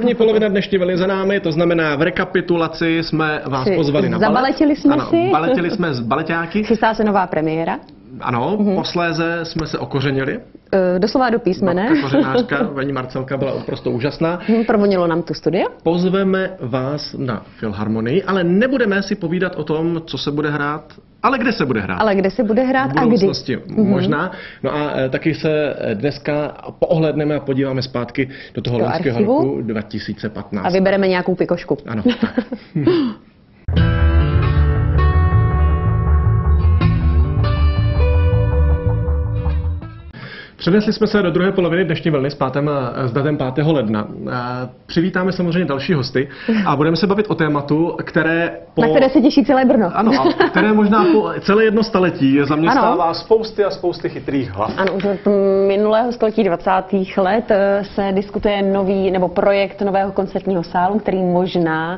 První polovina dnešní vlny za námi, to znamená v rekapitulaci jsme vás pozvali na balet. Zabaletili jsme si. Baletili jsme s baleťáky. Chystá se nová premiéra. Ano, posléze jsme se okořenili. Doslova do písmene. Kořenářka, paní Marcelka byla prostě úžasná. Provonilo nám tu studio. Pozveme vás na Filharmonii, ale nebudeme si povídat o tom, co se bude hrát, ale kde se bude hrát. Ale kde se bude hrát a kdy. Možná. No a taky se dneska poohlédneme a podíváme zpátky do toho loňského roku 2015. A vybereme nějakou pikošku. Ano, tak. Přenesli jsme se do druhé poloviny dnešní vlny s datem 5. ledna. Přivítáme samozřejmě další hosty a budeme se bavit o tématu, na které se těší celé Brno. Ano, a které možná po celé jedno staletí zaměstnává spousty a spousty chytrých hlav. Ano, už od minulého století 20. let se diskutuje projekt nového koncertního sálu, který možná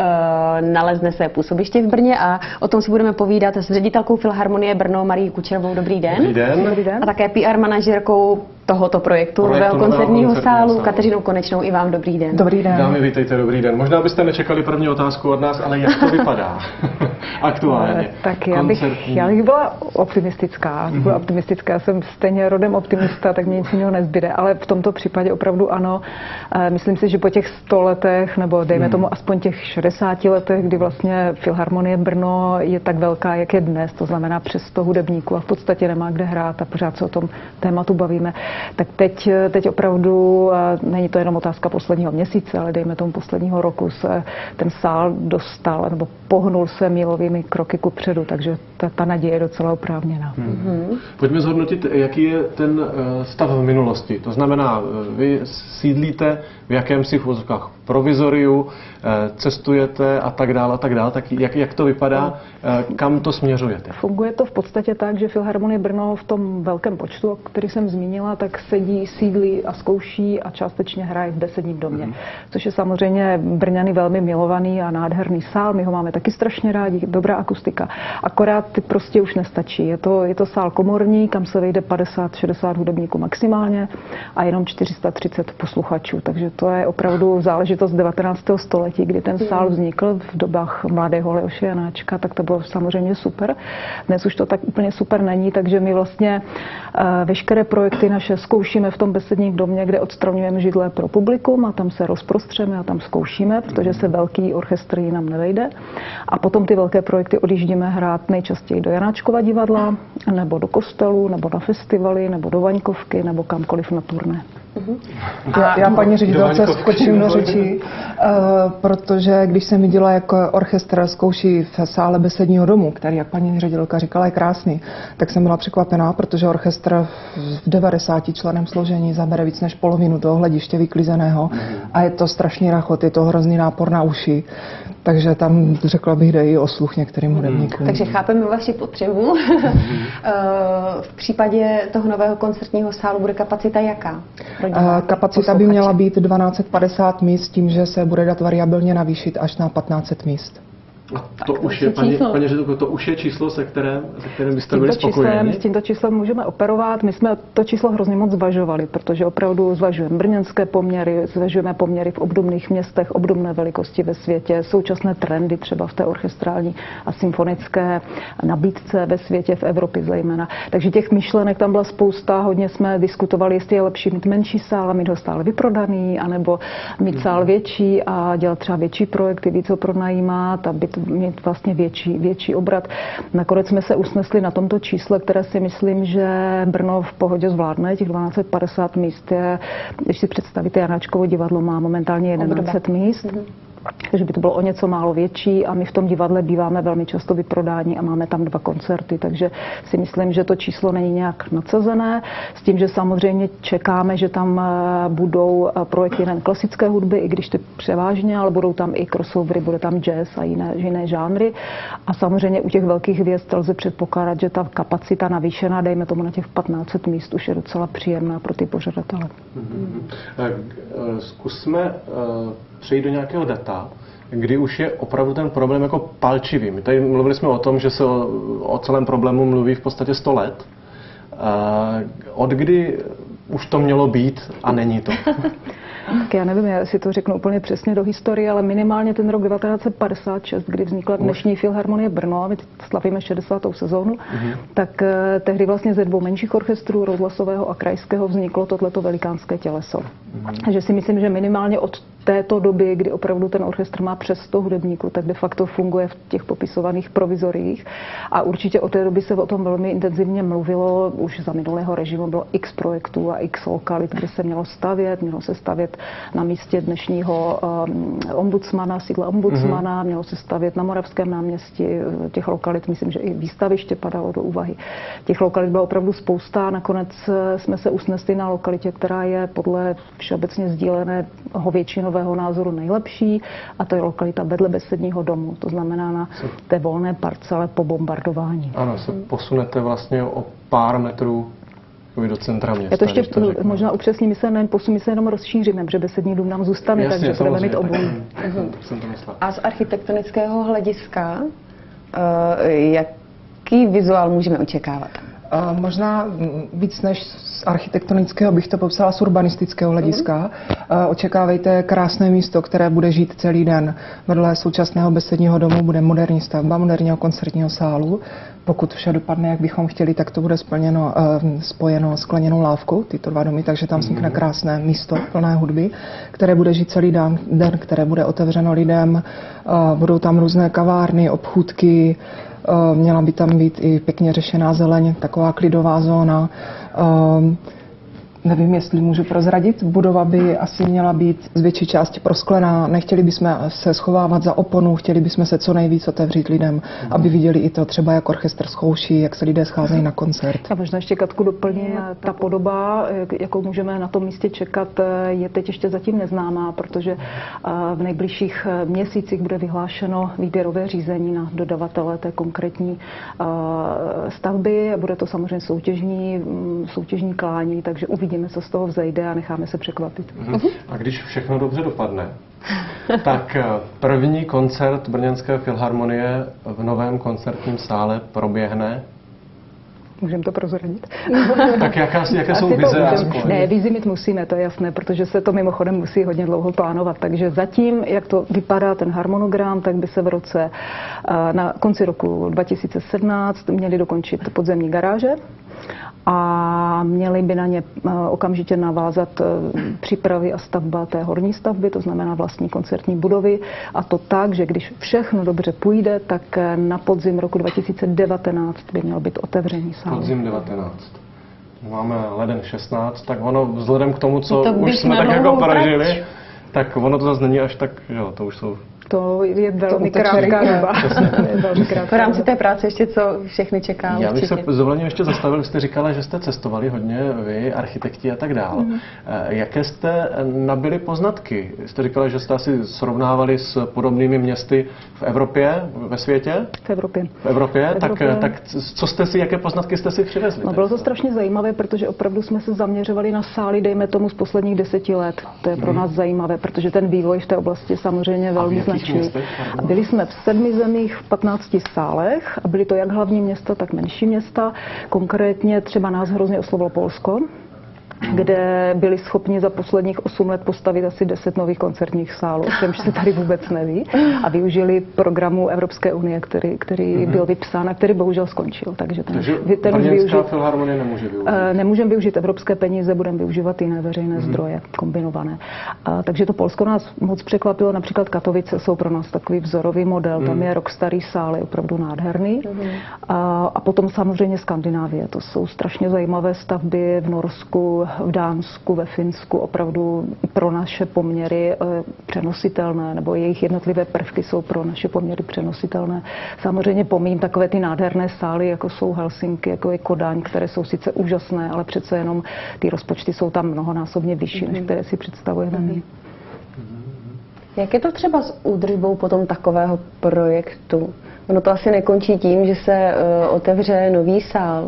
nalezne své působiště v Brně, a o tom si budeme povídat s ředitelkou Filharmonie Brno Marii Kučerovou. Dobrý den. Dobrý den. Dobrý den. A také PR manažerkou tohoto projektu nového koncertního sálu Kateřinou Konečnou. I vám dobrý den. Dobrý den. Dámy, vítejte, dobrý den. Možná byste nečekali první otázku od nás, ale jak to vypadá aktuálně? Tak já bych byla optimistická. Já jsem stejně rodem optimista, tak mě nic jiného nezbyde, ale v tomto případě opravdu ano. Myslím si, že po těch 100 letech, nebo dejme tomu aspoň těch 60 letech, kdy vlastně Filharmonie Brno je tak velká, jak je dnes, to znamená přes 100 hudebníků a v podstatě nemá kde hrát a pořád se o tom tématu bavíme, tak teď opravdu, není to jenom otázka posledního měsíce, ale dejme tomu posledního roku, se ten sál dostal nebo pohnul se milovými kroky kupředu, takže ta naděje je docela oprávněná. Pojďme zhodnotit, jaký je ten stav v minulosti. To znamená, vy sídlíte v jakémsi v úzkách provizoriu, cestujete a tak dále, tak jak to vypadá, kam to směřujete? Funguje to v podstatě tak, že Filharmonie Brno v tom velkém počtu, který jsem zmínila, tak sídlí a zkouší a částečně hraje v 10dním domě. Což je samozřejmě Brňany velmi milovaný a nádherný sál, my ho máme taky strašně rádi, dobrá akustika. Akorát ty prostě už nestačí. Je to sál komorní, kam se vejde 50-60 hudebníků maximálně a jenom 430 posluchačů. Takže to je opravdu záležitost 19. století, kdy ten sál vznikl v dobách mladého Leoše Janáčka, tak to bylo samozřejmě super. Dnes už to tak úplně super není, takže my vlastně veškeré projekty naše zkoušíme v tom 10dním domě, kde odstraňujeme židle pro publikum a tam se rozprostřeme a tam zkoušíme, protože se velký orchestr jinam nevejde. A potom ty velké projekty odjíždíme hrát nejčastěji do Janáčkova divadla, nebo do kostelu, nebo na festivaly, nebo do Vaňkovky, nebo kamkoliv na turné. Já paní ředitelce skočím do řeči, protože když jsem viděla, jak orchestr zkouší v sále 10dního domu, který, jak paní ředitelka říkala, je krásný, tak jsem byla překvapená, protože orchestr v 90 členem složení zabere víc než polovinu toho hlediště vyklizeného a je to strašný rachot, je to hrozný nápor na uši. Takže tam, řekla bych, jde i o sluch některým hudebníkům. Takže chápeme vaši potřebu. V případě toho nového koncertního sálu bude kapacita jaká? Kapacita by měla být 1250 míst, tím, že se bude dát variabilně navýšit až na 1500 míst. A to už je, paní ředitelko, to už je číslo, se kterým byste byli spokojeni? S tímto číslem můžeme operovat. My jsme to číslo hrozně moc zvažovali, protože opravdu zvažujeme brněnské poměry, zvažujeme poměry v obdobných městech, obdobné velikosti ve světě, současné trendy třeba v té orchestrální a symfonické nabídce ve světě, v Evropě zejména. Takže těch myšlenek tam byla spousta, hodně jsme diskutovali, jestli je lepší mít menší sál a mít ho stále vyprodaný, anebo mít sál větší a dělat třeba větší projekty, víc ho pronajímat, aby mít vlastně větší obrat. Nakonec jsme se usnesli na tomto čísle, které si myslím, že Brno v pohodě zvládne. Těch 1250 míst je, když si představíte, Janáčkovo divadlo má momentálně 1100 míst. Takže by to bylo o něco málo větší a my v tom divadle býváme velmi často vyprodáni a máme tam 2 koncerty, takže si myslím, že to číslo není nějak nadsazené, s tím, že samozřejmě čekáme, že tam budou projekty nejen klasické hudby, i když ty převážně, ale budou tam i crossovery, bude tam jazz a jiné žánry. A samozřejmě u těch velkých hvězd lze předpokládat, že ta kapacita navýšená, dejme tomu na těch 1500 míst, už je docela příjemná pro ty pořadatele. Zkusme přejít do nějakého data, kdy už je opravdu ten problém jako palčivý. My tady mluvili jsme o tom, že se o celém problému mluví v podstatě 100 let. Od kdy už to mělo být a není to? Tak já nevím, jestli to řeknu úplně přesně do historie, ale minimálně ten rok 1956, kdy vznikla dnešní Filharmonie Brno, a my teď slavíme 60. sezónu, tak tehdy vlastně ze 2 menších orchestrů, rozhlasového a krajského, vzniklo tohleto velikánské těleso. Takže si myslím, že minimálně od této doby, kdy opravdu ten orchestr má přes 100 hudebníků, tak de facto funguje v těch popisovaných provizoriích. A určitě od té doby se o tom velmi intenzivně mluvilo. Už za minulého režimu bylo x projektů a x lokalit, kde se mělo se stavět na místě dnešního ombudsmana, sídla ombudsmana, mělo se stavět na Moravském náměstí. Těch lokalit, myslím, že i výstaviště padalo do úvahy. Těch lokalit bylo opravdu spousta. Nakonec jsme se usnesli na lokalitě, která je podle všeobecně sdíleného většinového názoru nejlepší, a to je lokalita vedle Besedního domu, to znamená na té volné parcele po bombardování. Ano, se posunete vlastně o pár metrů do centra města. Já to ještě možná upřesním, my se jenom rozšíříme, protože Besední dům nám zůstane, jasně, takže budeme mít obojí. A z architektonického hlediska, jaký vizuál můžeme očekávat? Možná víc než z architektonického bych to popsala z urbanistického hlediska. Očekávejte krásné místo, které bude žít celý den. Vedle současného Besedního domu bude moderní stavba, moderního koncertního sálu. Pokud vše dopadne, jak bychom chtěli, tak to bude spojeno skleněnou lávkou, tyto 2 domy, takže tam vznikne krásné místo plné hudby, které bude žít celý den, které bude otevřeno lidem. Budou tam různé kavárny, obchůdky, měla by tam být i pěkně řešená zeleň, taková klidová zóna. Nevím, jestli můžu prozradit. Budova by asi měla být z větší části prosklená. Nechtěli bychom se schovávat za oponu, chtěli bychom se co nejvíc otevřít lidem, aby viděli i to třeba, jak orchestr zkouší, jak se lidé scházejí na koncert. A možná ještě Katku doplní, ta podoba, jakou můžeme na tom místě čekat, je teď ještě zatím neznámá, protože v nejbližších měsících bude vyhlášeno výběrové řízení na dodavatele té konkrétní stavby. Bude to samozřejmě soutěžní klání, takže uvidíme, co z toho vzejde a necháme se překvapit. A když všechno dobře dopadne, tak první koncert Brněnské filharmonie v novém koncertním sále proběhne. Můžeme to prozradit? Tak jaké jsou vize? Ne, vizi mít musíme, to je jasné, protože se to mimochodem musí hodně dlouho plánovat. Takže zatím, jak to vypadá ten harmonogram, tak by se v roce na konci roku 2017 měli dokončit podzemní garáže a měli by na ně okamžitě navázat přípravy a stavba té horní stavby, to znamená vlastní koncertní budovy, a to tak, že když všechno dobře půjde, tak na podzim roku 2019 by měl být otevřený sál. Podzim 19. Máme leden 16, tak ono vzhledem k tomu, co už jsme tak jako prožili, tak ono to zase není až tak, jo, to už jsou... To je velmi krátká doba. V rámci té práce ještě co všechny čeká? Já bych se s dovolením ještě zastavil, jste říkala, že jste cestovali hodně, vy, architekti a tak dál. Jaké jste nabili poznatky? Jste říkala, že jste asi srovnávali s podobnými městy v Evropě, ve světě? V Evropě. V Evropě? Tak co jste si, jaké poznatky jste si přivezli? No, bylo to strašně zajímavé, protože opravdu jsme se zaměřovali na sály, dejme tomu, z posledních 10 let. To je pro nás zajímavé, protože ten vývoj v té oblasti je samozřejmě velmi značný. A byli jsme v 7 zemích, v 15 sálech a byly to jak hlavní města, tak menší města. Konkrétně třeba nás hrozně oslovilo Polsko, kde byli schopni za posledních 8 let postavit asi 10 nových koncertních sálů, o čemž se tady vůbec neví, a využili programu Evropské unie, který byl vypsán a který bohužel skončil. Takže ten Brněnská filharmonie nemůže využít. Nemůžeme využít evropské peníze, budeme využívat jiné veřejné zdroje kombinované. Takže to Polsko nás moc překvapilo. Například Katovice jsou pro nás takový vzorový model. Tam je rok starý sál, je opravdu nádherný. A potom samozřejmě Skandinávie. To jsou strašně zajímavé stavby v Norsku, v Dánsku, ve Finsku, opravdu pro naše poměry přenositelné, nebo jejich jednotlivé prvky jsou pro naše poměry přenositelné. Samozřejmě pomím takové ty nádherné sály, jako jsou Helsinky, jako je Kodaň, které jsou sice úžasné, ale přece jenom ty rozpočty jsou tam mnohonásobně vyšší, než které si představujeme my. Jak je to třeba s údržbou potom takového projektu? Ono to asi nekončí tím, že se otevře nový sál.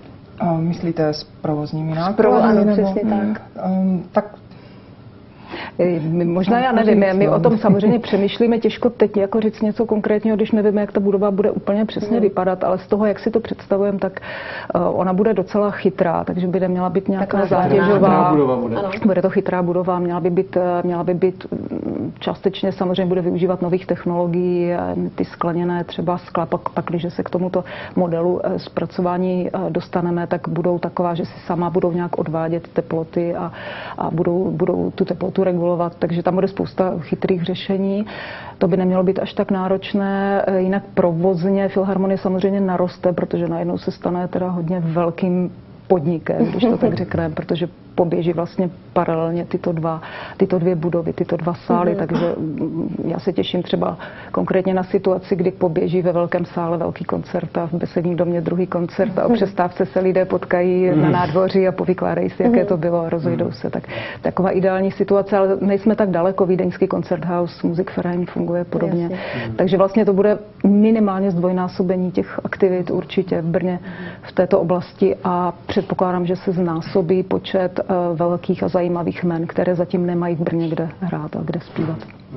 Myslíte s provozními náklady? Ano, přesně tak. Tak Možná já nevím, my o tom samozřejmě přemýšlíme, těžko teď jako říct něco konkrétního, když nevíme, jak ta budova bude úplně přesně vypadat, ale z toho, jak si to představujeme, tak ona bude docela chytrá, takže by neměla být nějaká zátěžová. Bude to chytrá budova, měla by být částečně samozřejmě bude využívat nových technologií, ty skleněné třeba skla, pak když se k tomuto modelu zpracování dostaneme, tak budou taková, že si sama budou nějak odvádět teploty a budou tu teplotu regulovat, takže tam bude spousta chytrých řešení. To by nemělo být až tak náročné, jinak provozně Filharmonie samozřejmě naroste, protože najednou se stane teda hodně velkým podnikem, když to tak řekneme, protože poběží vlastně paralelně tyto dvě budovy, tyto dva sály, takže já se těším třeba konkrétně na situaci, kdy poběží ve velkém sále velký koncert a v Besedním domě druhý koncert a o přestávce se lidé potkají na nádvoří a povykládají si, jaké to bylo a rozejdou se. Tak taková ideální situace, ale nejsme tak daleko, vídeňský Koncerthaus, Musikverein funguje podobně. Takže vlastně to bude minimálně zdvojnásobení těch aktivit určitě v Brně v této oblasti a předpokládám, že se znásobí počet velkých a zajímavých jmen, které zatím nemají v Brně kde hrát a kde zpívat.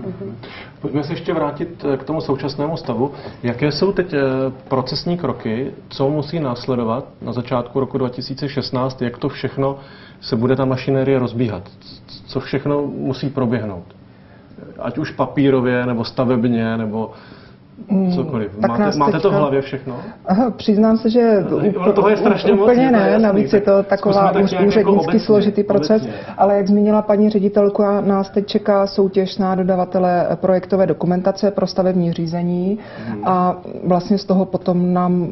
Pojďme se ještě vrátit k tomu současnému stavu. Jaké jsou teď procesní kroky, co musí následovat na začátku roku 2016, jak to všechno se bude ta mašinérie rozbíhat? Co všechno musí proběhnout? Ať už papírově, nebo stavebně, nebo cokoliv. Máte to v hlavě všechno? Aha, přiznám se, že toho je strašně úplně moc, ne, navíc je to taková úřednický složitý proces, ale jak zmínila paní ředitelka, nás teď čeká soutěž na dodavatele projektové dokumentace pro stavební řízení a vlastně z toho potom nám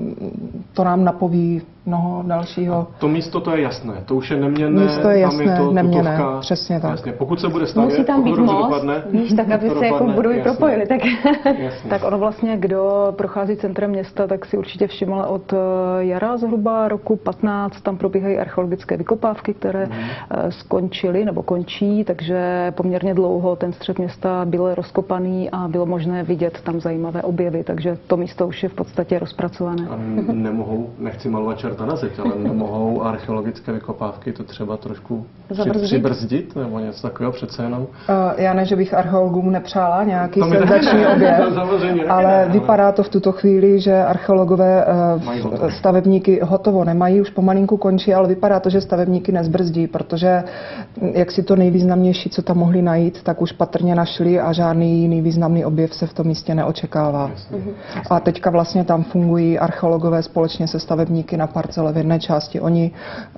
napoví mnoho dalšího. A to místo, to je jasné, to už je neměnné. Místo je jasné, neměnné, přesně tak. Jasně. Pokud se bude stavět, musí tam být most, tak aby se jako budovy propojily. Tak ono vlastně, kdo prochází centrem města, tak si určitě všiml od jara zhruba roku 15, tam probíhají archeologické vykopávky, které skončily nebo končí, takže poměrně dlouho ten střed města byl rozkopaný a bylo možné vidět tam zajímavé objevy, takže to místo už je v podstatě rozpracované. A nemohou, nechci malovat čerta na zeď, ale nemohou archeologické vykopávky to třeba trošku přibrzdit nebo něco takového přece jenom? Já ne, že bych archeologům nepřála nějaký senzační objev, ale vypadá to v tuto chvíli, že archeologové stavebníky hotovo nemají, už pomalinku končí, ale vypadá to, že stavebníky nezbrzdí, protože jak si to nejvýznamnější, co tam mohli najít, tak už patrně našli a žádný jiný významný objev se v tom místě neočekává. A teďka vlastně tam fungují archeologové společně se stavebníky na parcele v jedné části. Oni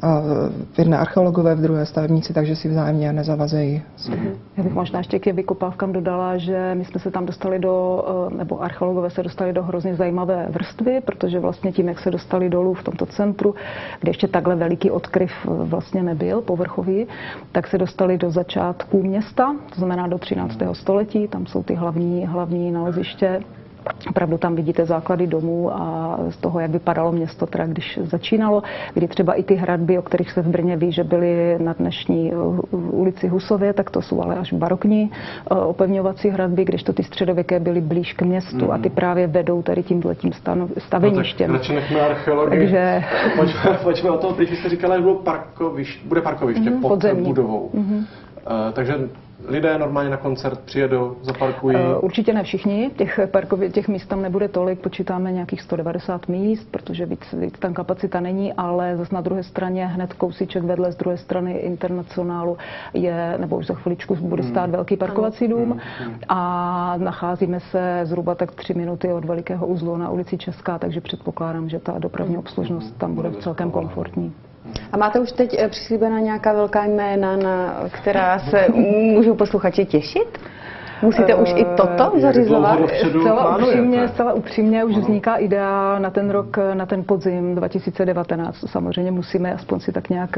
v jedné archeologové, v druhé stavebníci, takže si vzájemně nezavazejí. Já bych možná ještě k vykopávkám dodala, že my jsme se tam dostali nebo archeologové se dostali do hrozně zajímavé vrstvy, protože vlastně tím, jak se dostali dolů v tomto centru, kde ještě takhle veliký odkryv vlastně nebyl, povrchový, tak se dostali do začátku města, to znamená do 13. století, tam jsou ty hlavní naleziště. Opravdu tam vidíte základy domů a z toho, jak vypadalo město, teda když začínalo, kdy třeba i ty hradby, o kterých se v Brně ví, že byly na dnešní ulici Husově, tak to jsou ale až barokní opevňovací hradby, kdežto ty středověké byly blíž k městu a ty právě vedou tady tímhletím staveništěm. No, radši nechme archeologii. Takže pojďme o tom, když jste říkala, že bude parkoviště pod budovou. Takže lidé normálně na koncert přijedou, zaparkují? Určitě ne všichni. Těch míst tam nebude tolik. Počítáme nějakých 190 míst, protože víc tam kapacita není, ale zase na druhé straně hned kousíček vedle z druhé strany Internacionálu nebo už za chviličku bude stát velký parkovací dům a nacházíme se zhruba tak 3 minuty od velikého uzlu na ulici Česká, takže předpokládám, že ta dopravní obslužnost tam bude celkem komfortní. A máte už teď přislíbená nějaká velká jména, na která se můžou posluchači těšit? Musíte už i toto zařizovat? Zcela upřímně už vzniká idea na ten rok, na ten podzim 2019. Samozřejmě musíme aspoň si tak nějak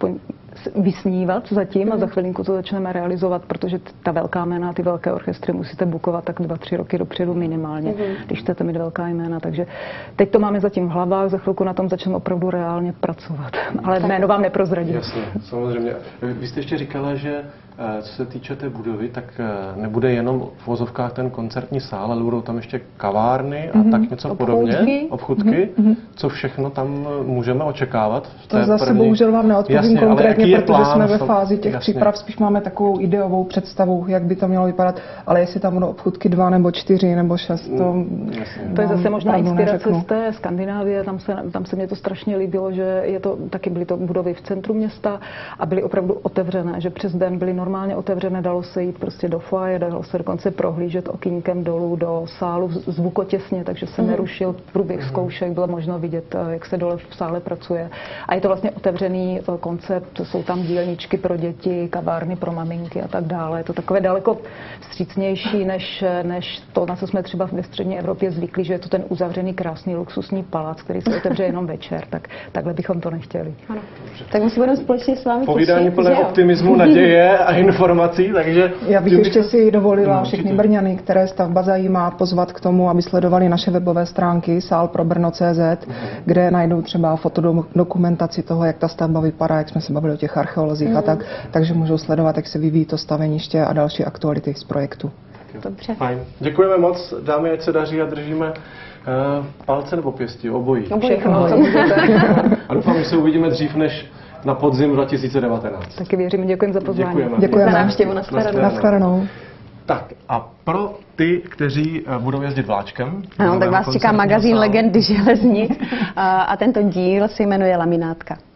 vysnívat zatím a za chvilinku to začneme realizovat, protože ta velká jména, ty velké orchestry musíte bukovat tak 2-3 roky dopředu minimálně, když chcete mít velká jména. Takže teď to máme zatím v hlavách, za chvilku na tom začneme opravdu reálně pracovat. Ale jméno vám neprozradím. Jasně, samozřejmě. Vy jste ještě říkala, že co se týče té budovy, tak nebude jenom v vozovkách ten koncertní sál, ale budou tam ještě kavárny a tak něco podobně, obchůdky. Co všechno tam můžeme očekávat? To zase bohužel vám neodpovím konkrétně, protože jsme ve fázi těch příprav, spíš máme takovou ideovou představu, jak by to mělo vypadat, ale jestli tam budou obchůdky 2 nebo 4 nebo 6, to je zase možná inspirace z té Skandinávie, tam se mě to strašně líbilo, že taky byly to budovy v centru města a byly opravdu otevřené, že přes den byly normálně otevřené, dalo se jít prostě do foyer, dalo se dokonce prohlížet okýnkem dolů do sálu zvukotěsně, takže se nerušil průběh zkoušek, bylo možno vidět, jak se dole v sále pracuje. A je to vlastně otevřený koncept, jsou tam dílničky pro děti, kavárny pro maminky a tak dále. Je to takové daleko vstřícnější než to, na co jsme třeba ve střední Evropě zvyklí, že je to ten uzavřený krásný luxusní palác, který se otevře jenom večer, tak takhle bychom to nechtěli. Ano. Tak my si budeme společně s vámi povídání plné optimismu, naděje a informací, takže... Já bych ještě si dovolila všechny Brňany, které stavba zajímá, pozvat k tomu, aby sledovali naše webové stránky sálprobrno.cz, kde najdou třeba fotodokumentaci toho, jak ta stavba vypadá, jak jsme se bavili o těch archeolozích a tak, takže můžou sledovat, jak se vyvíjí to staveniště a další aktuality z projektu. Dobře. Fajn. Děkujeme moc, dámy, ať se daří a držíme palce nebo pěstí, obojí. Všechno. A doufám, že se uvidíme dřív než na podzim 2019. Taky věřím, děkujeme za pozvání. Děkujeme. Za návštěvu, nashledanou. Tak a pro ty, kteří budou jezdit vláčkem... Ano, tak vás čeká magazín Legendy železnic a tento díl se jmenuje Laminátka.